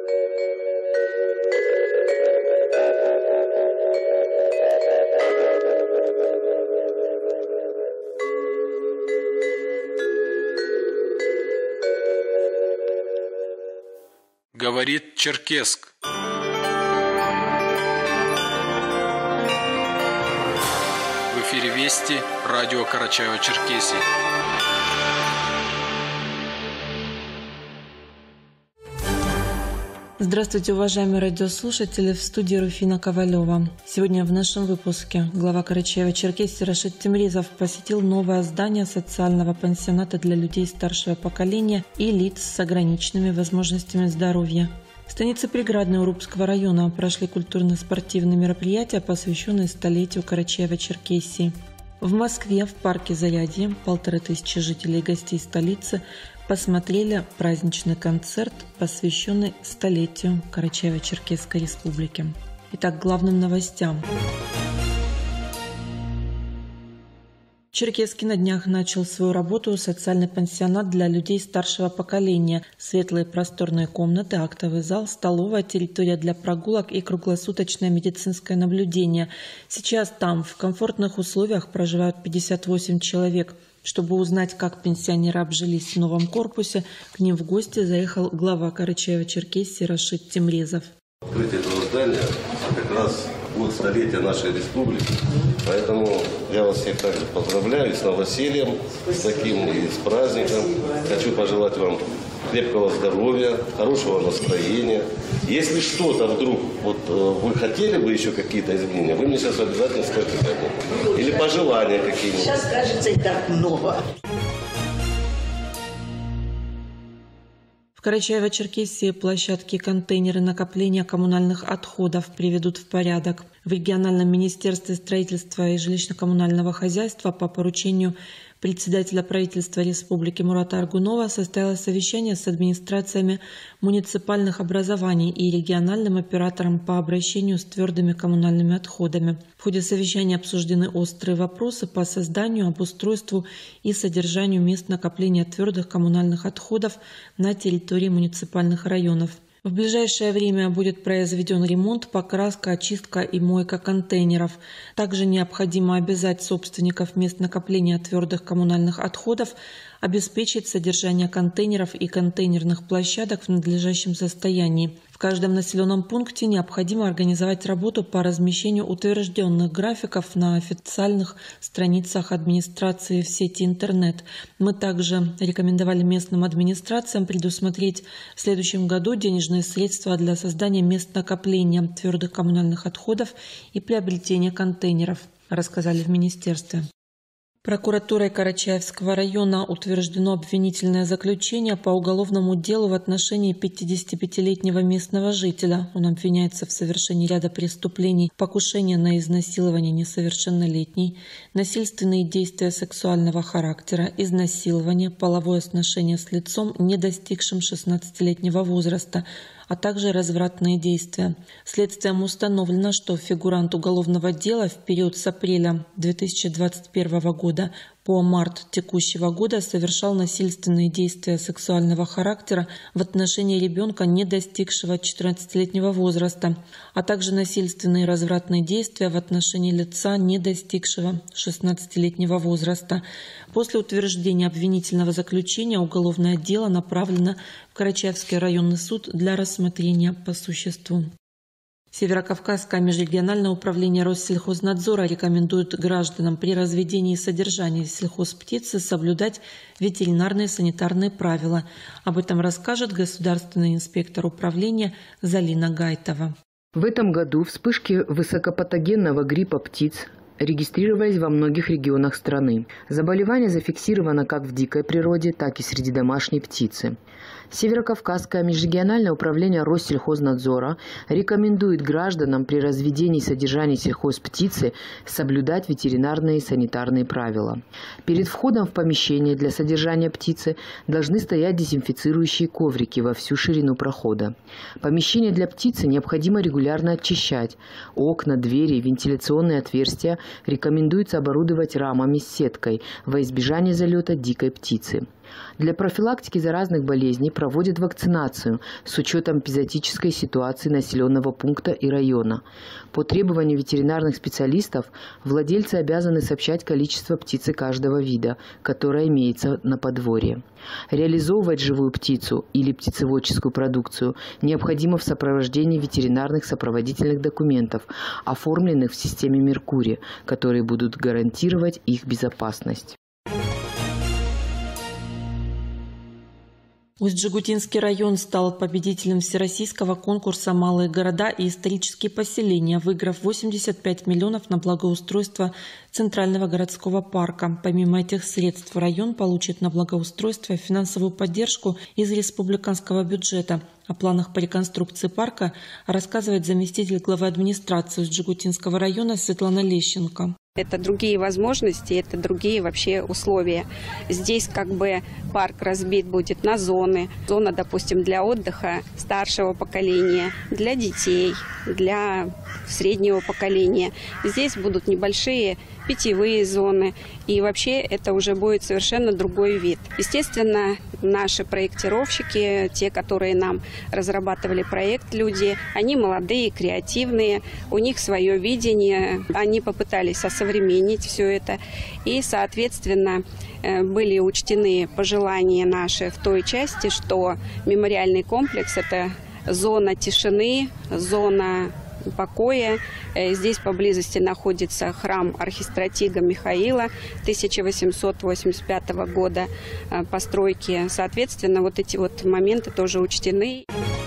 Говорит Черкесск. В эфире Вести, радио Карачаево-Черкесии. Здравствуйте, уважаемые радиослушатели, в студии Руфина Ковалева. Сегодня в нашем выпуске глава Карачаево-Черкесии Рашид Темризов посетил новое здание социального пансионата для людей старшего поколения и лиц с ограниченными возможностями здоровья. В станице Приградной Урупского района прошли культурно-спортивные мероприятия, посвященные столетию Карачаево-Черкесии. В Москве в парке Зарядье 1500 жителей и гостей столицы посмотрели праздничный концерт, посвященный столетию Карачаево-Черкесской республики. Итак, к главным новостям. В Черкесске на днях начал свою работу социальный пансионат для людей старшего поколения. Светлые просторные комнаты, актовый зал, столовая, территория для прогулок и круглосуточное медицинское наблюдение. Сейчас там в комфортных условиях проживают 58 человек. Чтобы узнать, как пенсионеры обжились в новом корпусе, к ним в гости заехал глава Карачаево-Черкесии Рашид Темризов. Открытие этого здания как раз год столетия нашей республики. Поэтому я вас всех также поздравляю с новосельем, с таким и с праздником. Хочу пожелать вам крепкого здоровья, хорошего настроения. Если что-то вдруг вы хотели бы еще какие-то изменения, вы мне сейчас обязательно скажите. Или пожелания какие-нибудь. Сейчас, кажется, и так много. В Карачаево-Черкесии площадки и контейнеры накопления коммунальных отходов приведут в порядок. В региональном министерстве строительства и жилищно-коммунального хозяйства по поручению председателя правительства республики Мурата Аргунова состоялось совещание с администрациями муниципальных образований и региональным оператором по обращению с твердыми коммунальными отходами. В ходе совещания обсуждены острые вопросы по созданию, обустройству и содержанию мест накопления твердых коммунальных отходов на территории муниципальных районов. В ближайшее время будет произведен ремонт, покраска, очистка и мойка контейнеров. Также необходимо обязать собственников мест накопления твердых коммунальных отходов обеспечить содержание контейнеров и контейнерных площадок в надлежащем состоянии. В каждом населенном пункте необходимо организовать работу по размещению утвержденных графиков на официальных страницах администрации в сети интернет. Мы также рекомендовали местным администрациям предусмотреть в следующем году денежные средства для создания мест накопления твердых коммунальных отходов и приобретения контейнеров, рассказали в министерстве. Прокуратурой Карачаевского района утверждено обвинительное заключение по уголовному делу в отношении 55-летнего местного жителя. Он обвиняется в совершении ряда преступлений: покушение на изнасилование несовершеннолетней, насильственные действия сексуального характера, изнасилование, половое сношение с лицом, не достигшим 16-летнего возраста, а также развратные действия. Следствием установлено, что фигурант уголовного дела в период с апреля 2021 года по март текущего года совершал насильственные действия сексуального характера в отношении ребенка, не достигшего 14-летнего возраста, а также насильственные развратные действия в отношении лица, не достигшего 16-летнего возраста. После утверждения обвинительного заключения уголовное дело направлено в Карачаевский районный суд для рассмотрения по существу. Северокавказское межрегиональное управление Россельхознадзора рекомендует гражданам при разведении и содержании сельхозптицы соблюдать ветеринарные санитарные правила. Об этом расскажет государственный инспектор управления Залина Гайтова. В этом году вспышки высокопатогенного гриппа птиц регистрировались во многих регионах страны. Заболевание зафиксировано как в дикой природе, так и среди домашней птицы. Северокавказское межрегиональное управление Россельхознадзора рекомендует гражданам при разведении и содержании сельхозптицы соблюдать ветеринарные и санитарные правила. Перед входом в помещение для содержания птицы должны стоять дезинфицирующие коврики во всю ширину прохода. Помещение для птицы необходимо регулярно очищать. Окна, двери, вентиляционные отверстия рекомендуется оборудовать рамами с сеткой во избежание залета дикой птицы. Для профилактики заразных болезней проводят вакцинацию с учетом эпизоотической ситуации населенного пункта и района. По требованию ветеринарных специалистов владельцы обязаны сообщать количество птицы каждого вида, которое имеется на подворье. Реализовывать живую птицу или птицеводческую продукцию необходимо в сопровождении ветеринарных сопроводительных документов, оформленных в системе Меркурий, которые будут гарантировать их безопасность. Усть-Джегутинский район стал победителем всероссийского конкурса «Малые города и исторические поселения», выиграв 85 миллионов на благоустройство Центрального городского парка. Помимо этих средств район получит на благоустройство финансовую поддержку из республиканского бюджета. О планах по реконструкции парка рассказывает заместитель главы администрации Усть-Джегутинского района Светлана Лещенко. Это другие возможности, это другие вообще условия. Здесь как бы парк разбит будет на зоны. Зона, допустим, для отдыха старшего поколения, для детей, для среднего поколения. Здесь будут небольшие питьевые зоны. И вообще это уже будет совершенно другой вид. Естественно, наши проектировщики, те, которые нам разрабатывали проект, люди, они молодые, креативные, у них свое видение. Они попытались осовременить все это. И, соответственно, были учтены пожелания наши в той части, что мемориальный комплекс – это зона тишины, зона покоя. Здесь поблизости находится храм архистратига Михаила 1885 года постройки. Соответственно, вот эти вот моменты тоже учтены.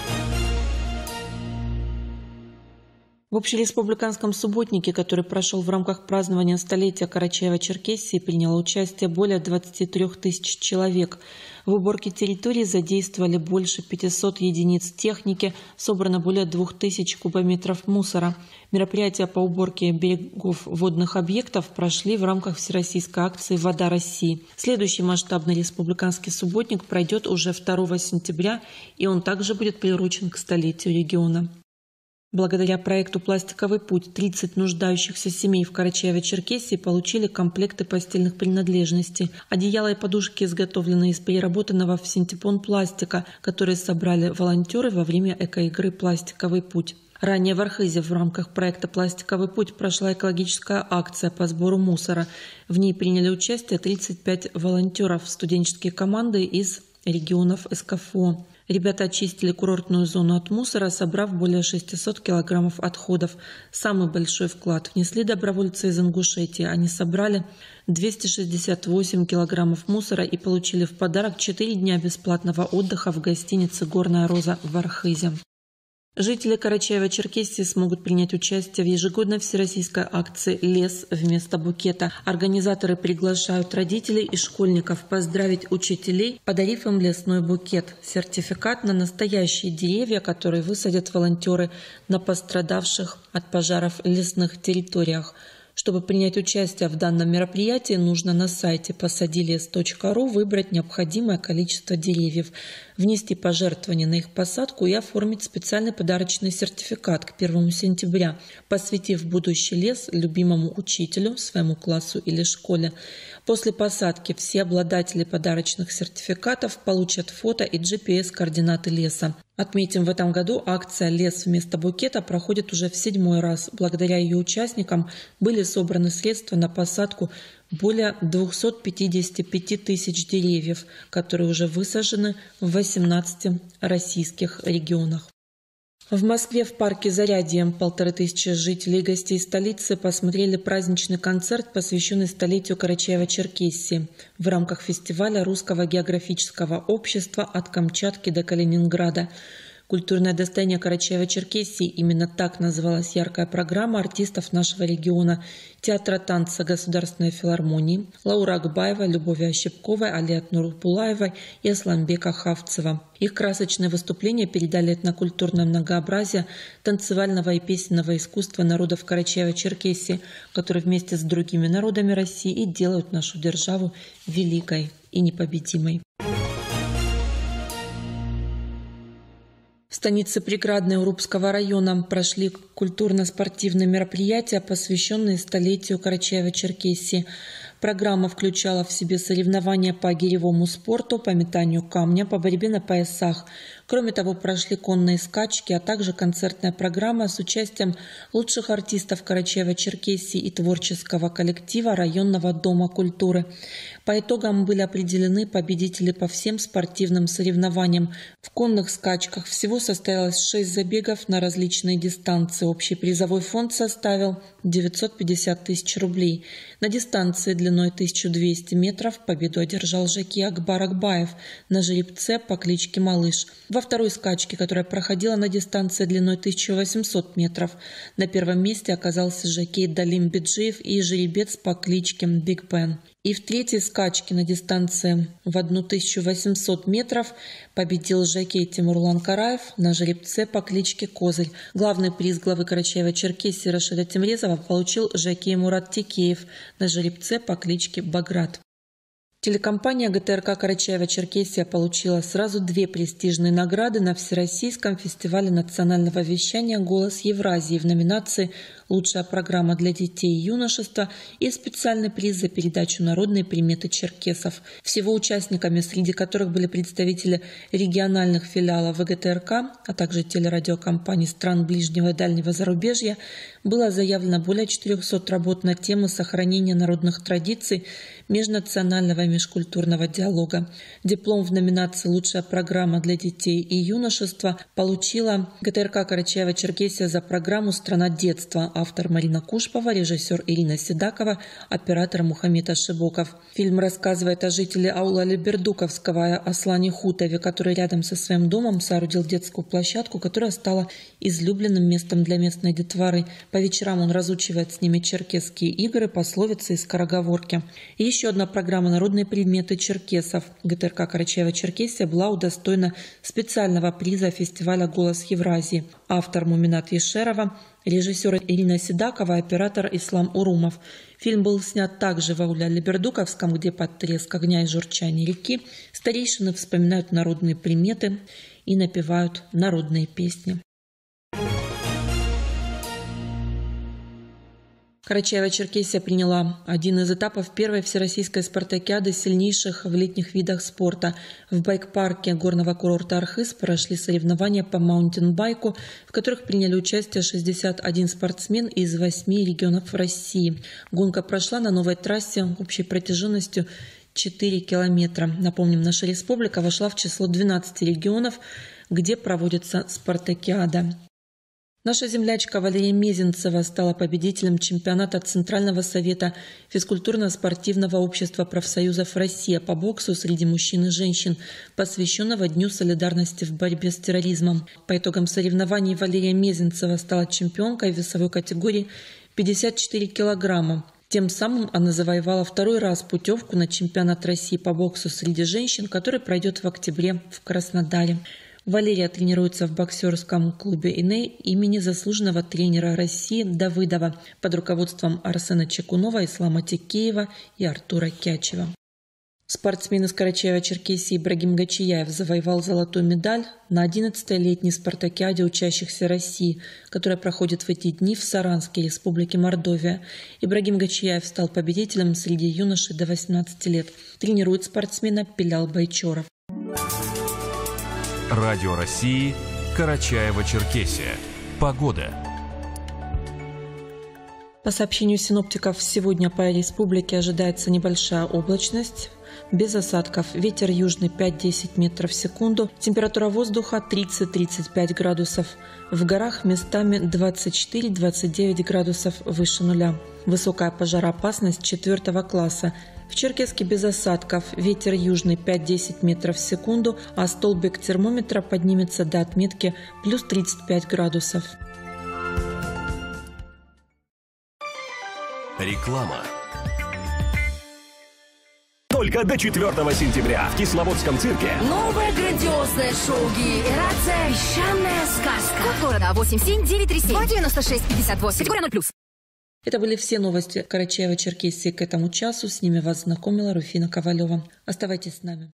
В общереспубликанском субботнике, который прошел в рамках празднования столетия Карачаево-Черкесии, приняло участие более 23 тысяч человек. В уборке территории задействовали больше 500 единиц техники, собрано более 2000 кубометров мусора. Мероприятия по уборке берегов водных объектов прошли в рамках всероссийской акции «Вода России». Следующий масштабный республиканский субботник пройдет уже 2 сентября, и он также будет приурочен к столетию региона. Благодаря проекту «Пластиковый путь» 30 нуждающихся семей в Карачаево-Черкесии получили комплекты постельных принадлежностей. Одеяла и подушки изготовлены из переработанного в синтепон пластика, которые собрали волонтеры во время экоигры «Пластиковый путь». Ранее в Архизе в рамках проекта «Пластиковый путь» прошла экологическая акция по сбору мусора. В ней приняли участие 35 волонтеров, студенческие команды из регионов СКФО. Ребята очистили курортную зону от мусора, собрав более 600 килограммов отходов. Самый большой вклад внесли добровольцы из Ингушетии. Они собрали 268 килограммов мусора и получили в подарок 4 дня бесплатного отдыха в гостинице «Горная роза» в Архизе. Жители Карачаева-Черкесии смогут принять участие в ежегодной всероссийской акции «Лес вместо букета». Организаторы приглашают родителей и школьников поздравить учителей, подарив им лесной букет, сертификат на настоящие деревья, которые высадят волонтеры на пострадавших от пожаров лесных территориях. Чтобы принять участие в данном мероприятии, нужно на сайте посадилес.ру выбрать необходимое количество деревьев, внести пожертвования на их посадку и оформить специальный подарочный сертификат к 1 сентября, посвятив будущий лес любимому учителю, своему классу или школе. После посадки все обладатели подарочных сертификатов получат фото и GPS-координаты леса. Отметим, в этом году акция «Лес вместо букета» проходит уже в 7-й раз. Благодаря ее участникам были собраны средства на посадку более 255 тысяч деревьев, которые уже высажены в 18 российских регионах. В Москве в парке Зарядье 1500 жителей и гостей столицы посмотрели праздничный концерт, посвященный столетию Карачаева-Черкесии в рамках фестиваля Русского географического общества «От Камчатки до Калининграда». Культурное достояние Карачаева-Черкесии, именно так называлась яркая программа артистов нашего региона, театра танца Государственной филармонии, Лаура Акбаева, Любови Ощепковой, Алият Нурбулаевой и Асламбека Хавцева. Их красочные выступления передали этнокультурное многообразие танцевального и песенного искусства народов Карачаева-Черкесии, которые вместе с другими народами России и делают нашу державу великой и непобедимой. В станице Преградной Урупского района прошли культурно-спортивные мероприятия, посвященные столетию Карачаева-Черкесии. Программа включала в себе соревнования по гиревому спорту, по метанию камня, по борьбе на поясах. Кроме того, прошли конные скачки, а также концертная программа с участием лучших артистов Карачаево-Черкесии и творческого коллектива районного дома культуры. По итогам были определены победители по всем спортивным соревнованиям. В конных скачках всего состоялось 6 забегов на различные дистанции. Общий призовой фонд составил 950 тысяч рублей. На дистанции длиной 1200 метров победу одержал жокей Акбар Акбаев на жеребце по кличке Малыш. Во второй скачке, которая проходила на дистанции длиной 1800 метров, на первом месте оказался жокей Далим Биджиев и жеребец по кличке Биг Пен. И в третьей скачке на дистанции в 1800 метров победил жокей Тимурлан Караев на жеребце по кличке Козырь. Главный приз главы Карачаева-Черкесии Рашида Темрезова получил жокей Мурат Текеев на жеребце по кличке Баграт. Телекомпания ГТРК Карачаево-Черкесия получила сразу 2 престижные награды на Всероссийском фестивале национального вещания «Голос Евразии» в номинации «Лучшая программа для детей и юношества» и специальный приз за передачу «Народные приметы черкесов». Всего участниками, среди которых были представители региональных филиалов ВГТРК, а также телерадиокомпаний стран ближнего и дальнего зарубежья, было заявлено более 400 работ на тему сохранения народных традиций, межнационального и межкультурного диалога. Диплом в номинации «Лучшая программа для детей и юношества» получила ГТРК Карачаево-Черкесия за программу «Страна детства». Автор Марина Кушпова, режиссер Ирина Седакова, оператор Мухаммед Ашибоков. Фильм рассказывает о жителе аула Алибердуковского Аслане Хутове, который рядом со своим домом соорудил детскую площадку, которая стала излюбленным местом для местной детворы. По вечерам он разучивает с ними черкесские игры, пословицы и скороговорки. И еще одна программа «Народные предметы черкесов». ГТРК Карачаево-Черкесия была удостоена специального приза фестиваля «Голос Евразии». Автор Муминат Ешерова, режиссер Ирина Седакова, оператор Ислам Урумов. Фильм был снят также в ауле Алибердуковском, где под треск огня и журчание реки старейшины вспоминают народные приметы и напевают народные песни. Карачаево-Черкесия приняла один из этапов первой всероссийской спартакиады сильнейших в летних видах спорта. В байк-парке горного курорта Архыз прошли соревнования по маунтинбайку, в которых приняли участие 61 спортсмен из 8 регионов России. Гонка прошла на новой трассе общей протяженностью 4 километра. Напомним, наша республика вошла в число 12 регионов, где проводится спартакиада. Наша землячка Валерия Мезенцева стала победителем чемпионата Центрального совета физкультурно-спортивного общества профсоюзов России по боксу среди мужчин и женщин, посвященного Дню солидарности в борьбе с терроризмом. По итогам соревнований Валерия Мезенцева стала чемпионкой в весовой категории 54 килограмма. Тем самым она завоевала второй раз путевку на чемпионат России по боксу среди женщин, который пройдет в октябре в Краснодаре. Валерия тренируется в боксерском клубе «Иней» имени заслуженного тренера России Давыдова под руководством Арсена Чекунова, Ислама Текеева и Артура Кячева. Спортсмен из Карачаева-Черкесии Ибрагим Гачияев завоевал золотую медаль на 11-й летней спартакиаде учащихся России, которая проходит в эти дни в Саранске, Республике Мордовия. Ибрагим Гачияев стал победителем среди юношей до 18 лет. Тренирует спортсмена Пилял Байчоров. Радио России, Карачаево-Черкесия. Погода. По сообщению синоптиков, сегодня по республике ожидается небольшая облачность, без осадков. Ветер южный 5-10 метров в секунду. Температура воздуха 30-35 градусов. В горах местами 24-29 градусов выше нуля. Высокая пожароопасность 4 класса. В Черкесске без осадков. Ветер южный 5-10 метров в секунду, а столбик термометра поднимется до отметки плюс 35 градусов. Реклама. Только до 4 сентября в Кисловодском цирке. Новое грандиозное шоу «Генерация. Песчаная сказка». Код города 87937 29658. Категория 0+. Это были все новости Карачаево-Черкесии к этому часу. С ними вас знакомила Руфина Ковалева. Оставайтесь с нами.